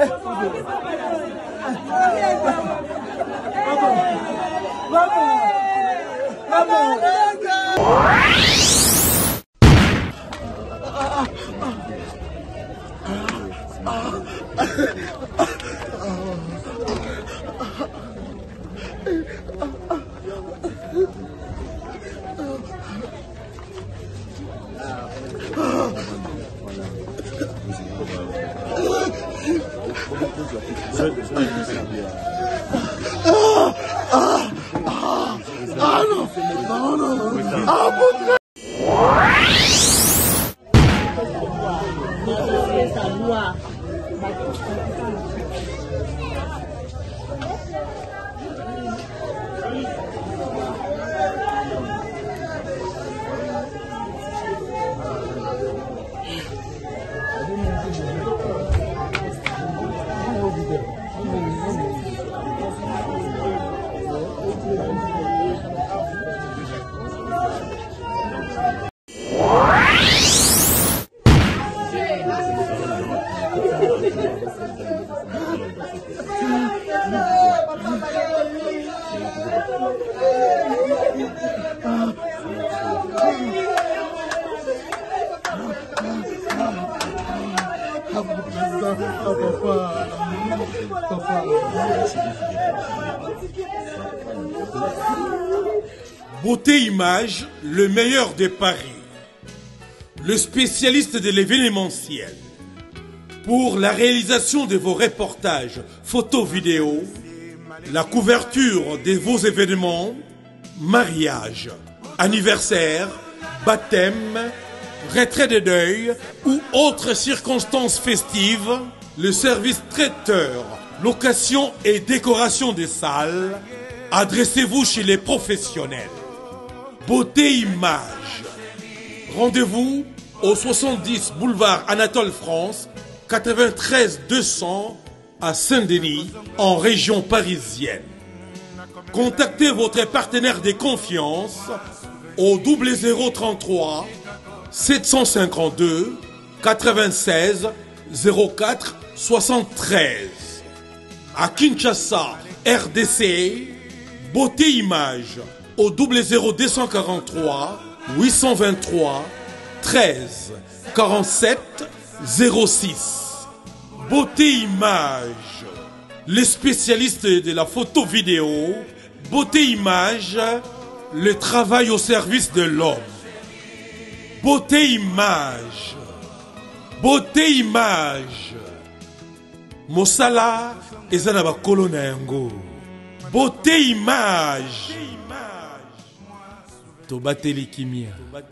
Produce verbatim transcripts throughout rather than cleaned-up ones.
Beauté Image, le meilleur de Paris. Le spécialiste de l'événementiel. Pour la réalisation de vos reportages, photos, vidéos, la couverture de vos événements, mariage, anniversaire, baptême, retrait de deuil ou autres circonstances festives, le service traiteur, location et décoration des salles, adressez-vous chez les professionnels. Beauté Image. Rendez-vous au soixante-dix boulevard Anatole France, quatre-vingt-treize deux cents à Saint-Denis, en région parisienne. Contactez votre partenaire de confiance au double zéro trente-trois sept cent cinquante-deux quatre-vingt-seize zéro quatre soixante-treize. À Kinshasa, R D C, Beauté Image au double zéro deux cent quarante-trois huit cent vingt-trois treize quarante-sept zéro six. Beauté Image, les spécialistes de la photo vidéo. Beauté Image, le travail au service de l'homme. Beauté Image, Beauté Image, Mosala ezana bakolo na yango. Beauté Image, tobateli kimia.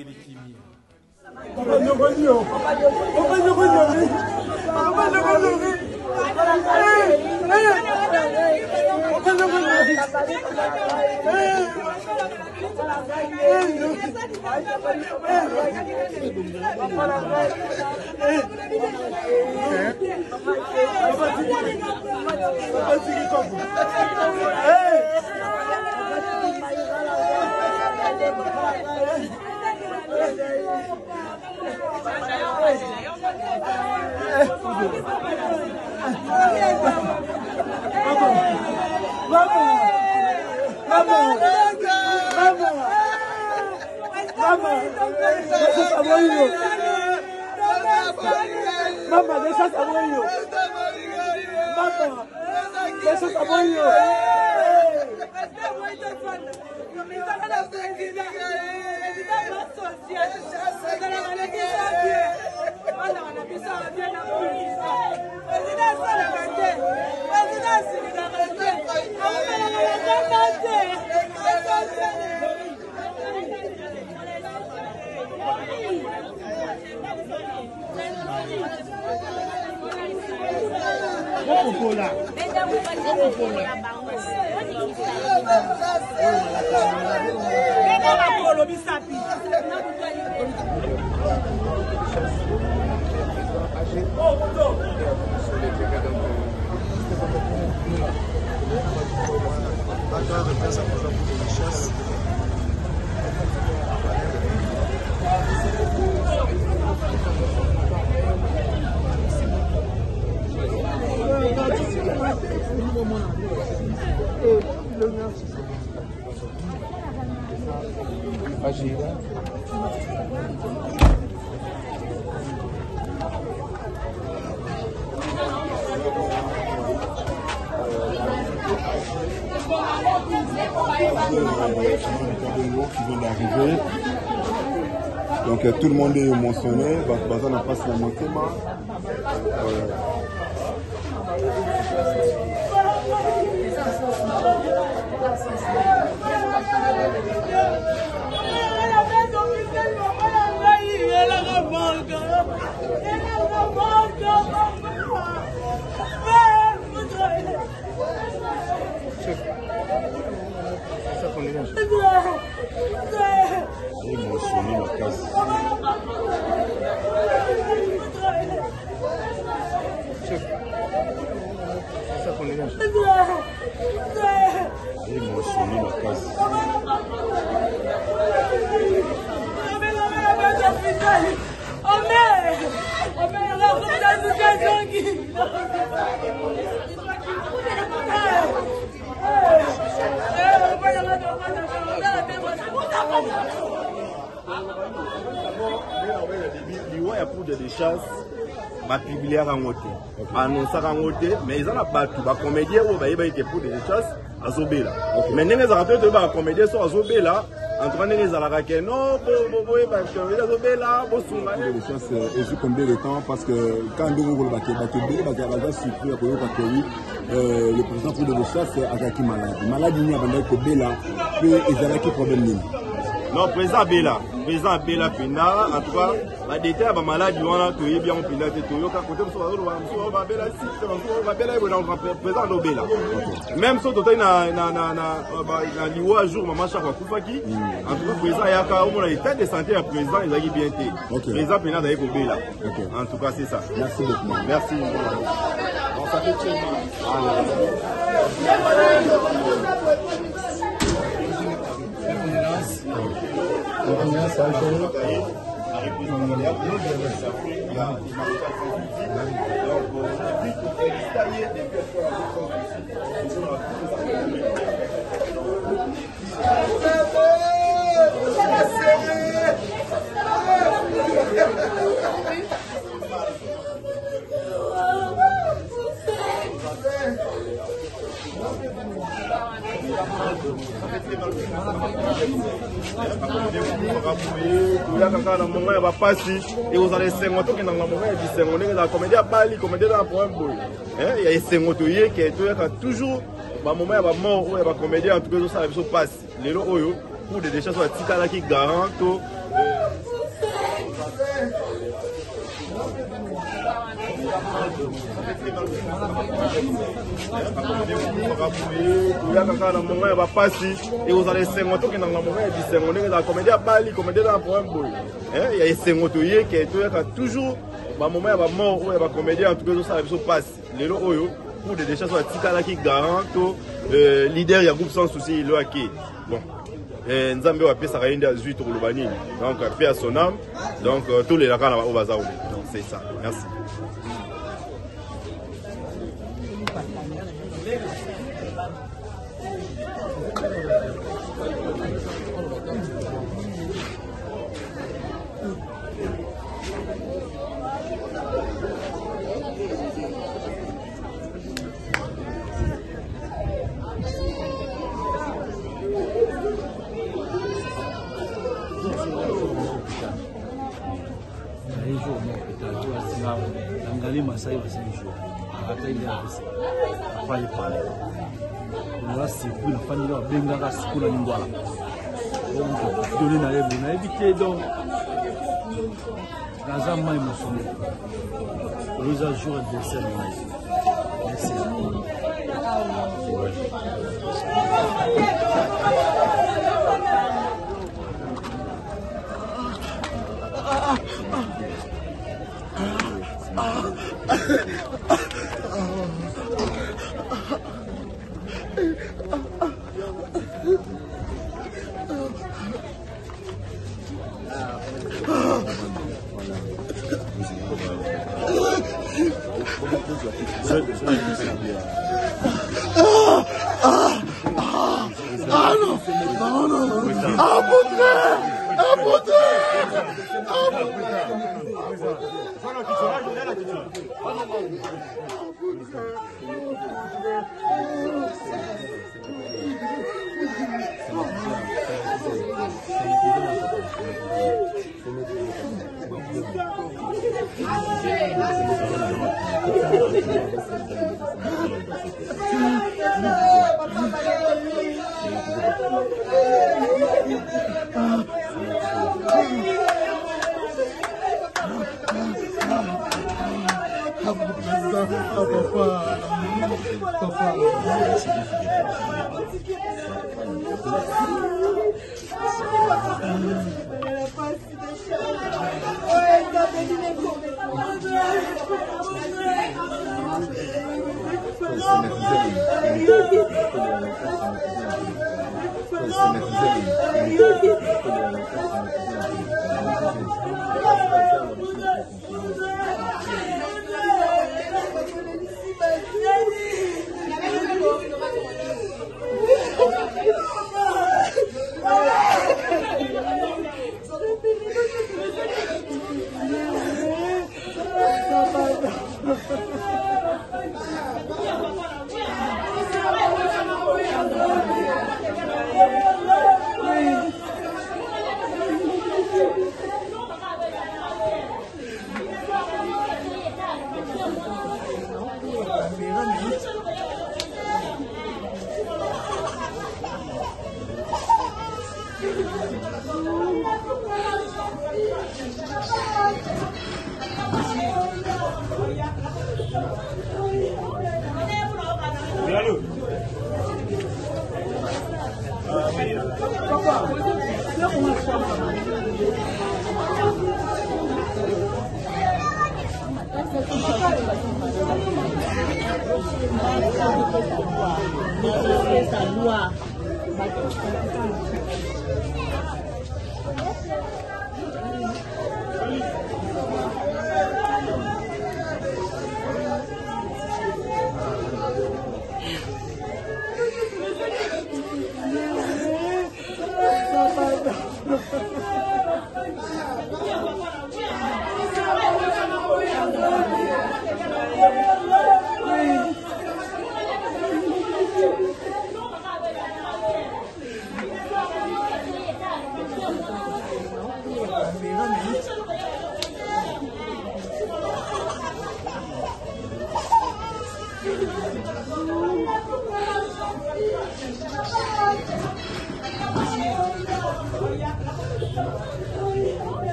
Mama, deixa saborio. Mama, deixa saborio. Popola. qui vient d'arriver. Donc euh, tout le monde est mentionné. Bazan a passé la moitié. Euh, j'ai mentionné la casse. J'ai mentionné la casse. Il y a pour des chasses, ma publier en côté, annoncer en côté, mais ils ont pas tout, ma comédien ou bah il va être pour des chasses à Zobela. Mais les artistes de ma comédien sont à Zobela, en train de les arraquer. Non, bon, bon, parce que les Zobela, bon, souvent. Les chasses, et je combien de temps parce que quand nous voulons battre, battre, battre, battre, surpris à Koyo Kakori, le président pour des chasses a attaqué malade. Malade, il y a un peu Bela, puis ils arraquent problème. Non, président Bela, président Bela Pina, en tout cas, la détail de maladie, on a tué bien au Pina, tu es au cas côté de soi, on va Bela, on va Bela, on va président Bela. Même si on a na liwa jour, maman chaque fois Koufaki, en tout cas, président Yaka, on a l'état de santé à président, il a dit bien été. Président Pina d'ailleurs au Bela. En tout cas, c'est ça. Merci beaucoup. Merci. On s'appelle et vous allez cinq motos qui dans le moment et cinq motos la comédie à Bali comédie dans point boy il y a cinq motos qui est toujours ba moment ya ba mort ou ya ba comédie en tout cas ça ça passe les lo oyo pour des déchets soit tikala qui garanto et vous allez cinq motos qui dans le moment et cinq motos la comédie à Bali comédie dans point boy il y a cinq motos qui est toujours ba moment ya ba mort ou ya ba comédie en tout cas ça ça passe les lo oyo pour des déchets soit tikala qui garanto leader ya groupe sans souci il a qui bon Nzambe wa pesa kaenda huit au Lubani donc paix à son âme donc tous les laka au bazar donc c'est ça merci. Angalia Masai wasijua hata ile afanye pale na siku na fanya wa benga ka siku na nyingwala donc donner na lebu na éviter donc dans un moment émotionnel les jours adversaires merci. Je, je, je, je, Ah non, non, non, non. Ah, Boutré, ah, Boutré,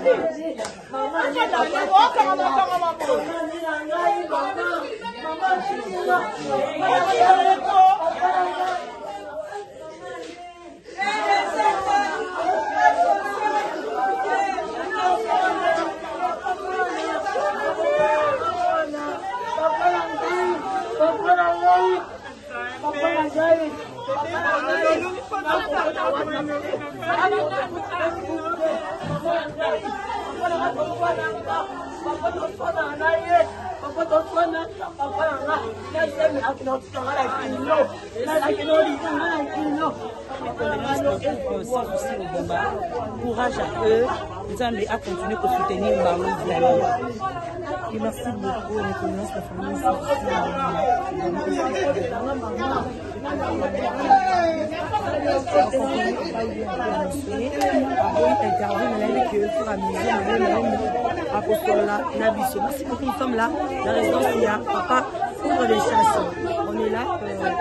Courage à eux, Nzambe a continué à soutenir Marlon Diallo. Et merci beaucoup, on reconnaît la famille. Merci beaucoup, nous sommes là. La résidence, il y a papa pour les chansons. On est là.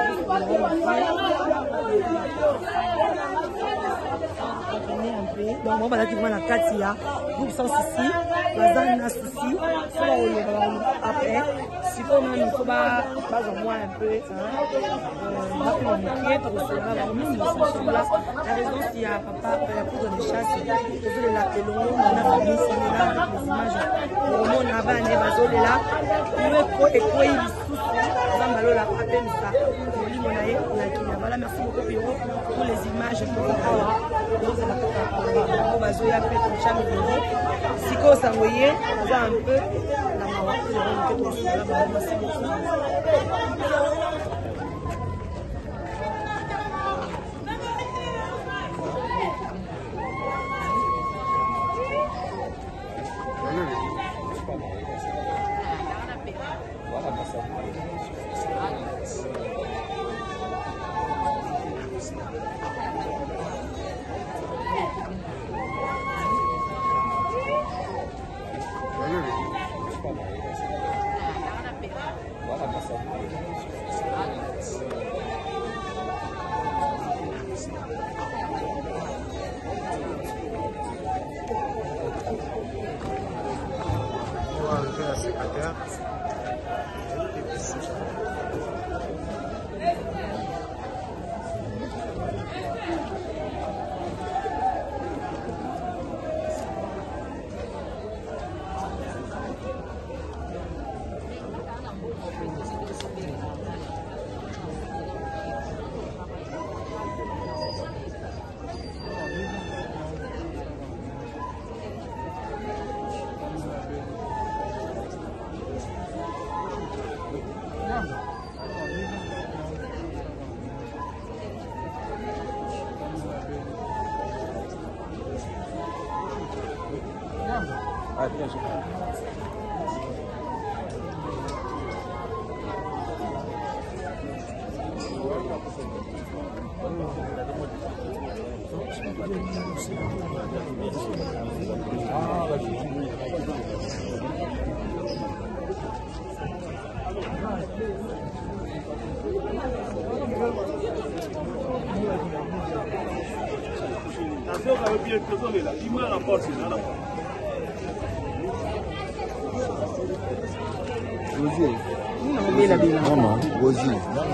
Donc, on va la dire la Katia, vous sans souci, la zone n'a souci, après, si on a une pas en moins un peu, la raison s'il y a papa, la poudre de chasse, je la pelon, on a mis les images, on a va aller basoler là, pour et quoi il sous, la appelle ça, voilà, merci beaucoup pour les images pour on va jouer après ton champ de si qu'on s'envoyait, on va un peu la maman merci beaucoup. Maman, Rosie.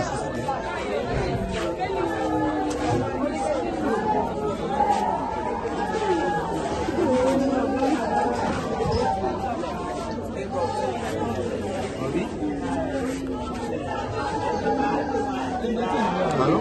Allô?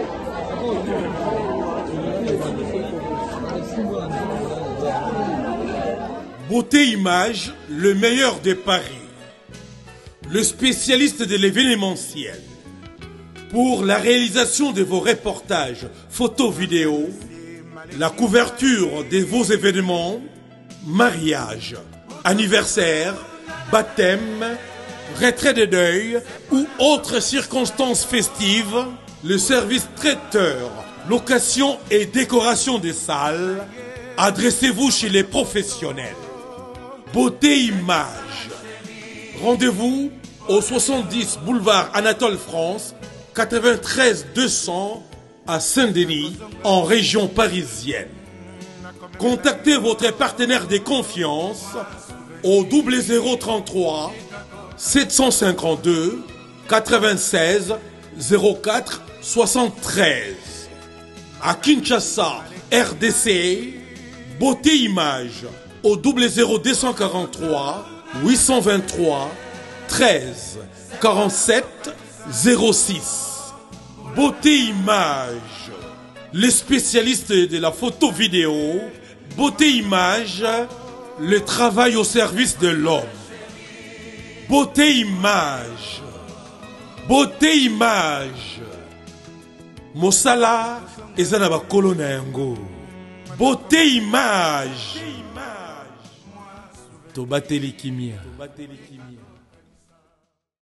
Beauté Image, le meilleur de Paris. Le spécialiste de l'événementiel. Pour la réalisation de vos reportages, photos, vidéos, la couverture de vos événements, mariage, anniversaire, baptême, retrait de deuil ou autres circonstances festives, le service traiteur, location et décoration des salles, adressez-vous chez les professionnels. Beauté Image. Rendez-vous au soixante-dix boulevard Anatole France, quatre-vingt-treize deux cents à Saint-Denis, en région parisienne. Contactez votre partenaire de confiance au zéro zéro trente-trois sept cent cinquante-deux quatre-vingt-seize zéro quatre soixante-treize. À Kinshasa, R D C, Beauté Image au zéro zéro deux cent quarante-trois huit cent vingt-trois treize quarante-sept zéro six. Beauté Image, les spécialistes de la photo vidéo. Beauté Image, le travail au service de l'homme. Beauté Image, Beauté Image, Mosala ezana bakolo na yango. Beauté Image, Tobateli Kimia.